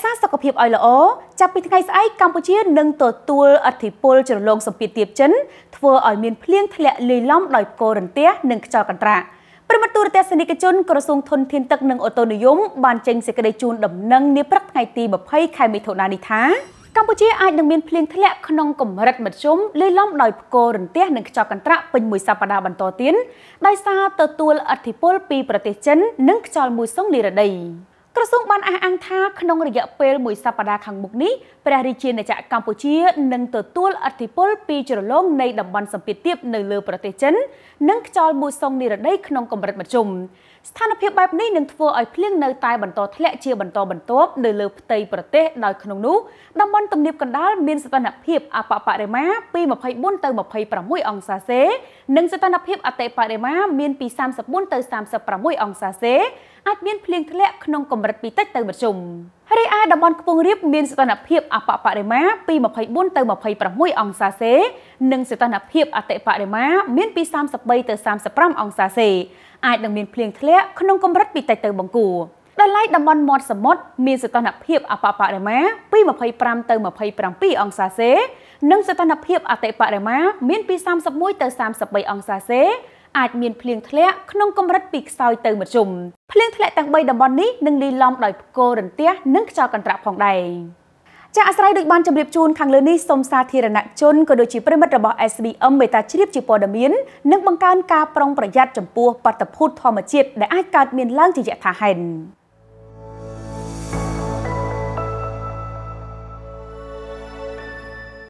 ក្សាសុខភាពឲ្យល្អចាប់ពីថ្ងៃស្អែកកម្ពុជានឹងទទួលឥទ្ធិពលជ្រលងសម្ពាធទាបចិនធ្វើឲ្យមានភ្លៀងធ្លាក់លាយឡំដោយផ្គររន្ទះនិងខ្យល់កន្ត្រាក់ព្រមទាំងទូរទស្សនិកជនក្រសួងធនធានទឹកនិងអូតូនិយមបានចេញសេចក្តីជូនដំណឹងនាព្រឹកថ្ងៃទី20ខែមិថុនានេះថាកម្ពុជាអាចនឹងមានភ្លៀងធ្លាក់ក្នុងកម្រិតមធ្យមលាយឡំដោយផ្គររន្ទះនិងខ្យល់កន្ត្រាក់ពេញមួយសប្តាហ៍បន្តទៀតដោយសារទទួលឥទ្ធិពលពីប្រទេសចិននិងខ្យល់មូសុងនិរដីក្រសួងបានអះអាងថាក្នុងរយៈពេលមួយសប្តាហ៍ខាងមុខនេះព្រះរាជាណាចក្រកម្ពុជានឹងទទួលឥទ្ធិពលពីជ្រលងនៃតំបន់សម្ពាធទាបនៅលើប្រទេសចិននិងខ្យល់មូសុងនិរដីក្នុងកម្រិតមធ្យមស្ថានភាពបែបនេះនឹងធ្វើឲ្យភ្លៀងនៅតែបន្តធ្លាក់ជាបន្តបន្ទាប់នៅលើផ្ទៃប្រទេសដោយក្នុងនោះតំបន់ទំនាបកណ្ដាលមានសីតុណ្ហភាពអបបរិមាពី24ទៅ26អង្សាសេនិងសីតុណ្ហភាពអតិបរិមាមានពី34ទៅ36អង្សាសេអាចមានភ្លៀងធ្លាក់ក្នុងកម្រិតពីតិចទៅមធ្យមរីឯតំបន់ខ្ពង់រាបមានសីតុណ្ហភាពអបបរិមាពី24ទៅ26អង្សាសេនិងសីតុណ្ហភាពអតិបរិមាមានពី33ទៅ35អង្សាសេអាចនឹងមានភ្លៀងធ្លាក់ក្នុងកម្រិតពីតិចទៅបង្គួរដោយឡែកតំបន់មាត់សមុទ្រមានសីតុណ្ហភាពអបបរិមាពី25ទៅ27អង្សាសេនិងសីតុណ្ហភាពអតិបរិមាមានពី31ទៅ33អង្សាសេអាចមានភ្លៀងធ្លាក់ក្នុងកម្រិតពីខ្សោយទៅមធ្យមភ្លៀងធ្លាក់ទាំង3តំបន់នេះនឹងលាយឡំដោយផ្គររន្ទះនិងខ្យល់កន្ត្រាក់ផងដែរចាអាស្រ័យដូចបានជម្រាបជូនខាងលើនេះសូមសាធារណជនក៏ដូចជាប្រិមិត្តរបស់ SBM មេត្តាជ្រាបជាព័ត៌មាននិងបង្កើនការប្រុងប្រយ័ត្នចំពោះបាតុភូតធម្មជាតិដែលអាចកើតមានឡើងជាយថាហេតុ